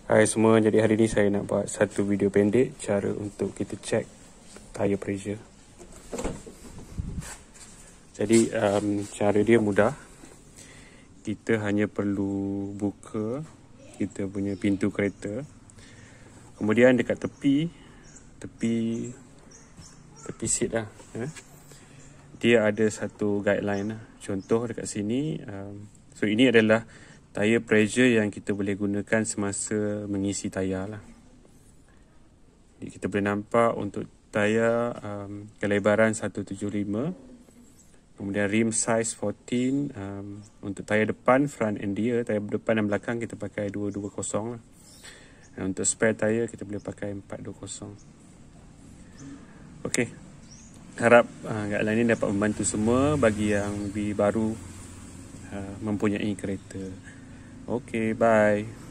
Hai semua, jadi hari ni saya nak buat satu video pendek cara untuk kita check tire pressure. Jadi cara dia mudah. Kita hanya perlu buka kita punya pintu kereta. Kemudian dekat tepi seat lah, dia ada satu guideline lah. Contoh dekat sini, so ini adalah tire pressure yang kita boleh gunakan semasa mengisi tayar lah. Jadi kita boleh nampak untuk tayar kelebaran 175, kemudian rim size 14, untuk tayar depan front and rear, tayar depan dan belakang kita pakai 220 lah. Dan untuk spare tayar kita boleh pakai 420. Okey, harap guideline ini dapat membantu semua bagi yang lebih baru mempunyai kereta. Okay, bye.